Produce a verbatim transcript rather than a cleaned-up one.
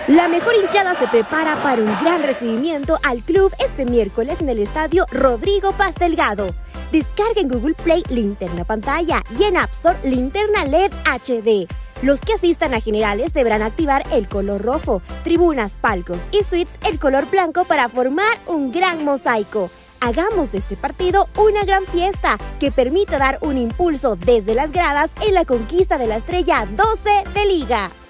La mejor hinchada se prepara para un gran recibimiento al club este miércoles en el estadio Rodrigo Paz Delgado. Descarga en Google Play Linterna Pantalla y en App Store Linterna L E D H D. Los que asistan a generales deberán activar el color rojo, tribunas, palcos y suites el color blanco para formar un gran mosaico. Hagamos de este partido una gran fiesta que permita dar un impulso desde las gradas en la conquista de la estrella doce de Liga.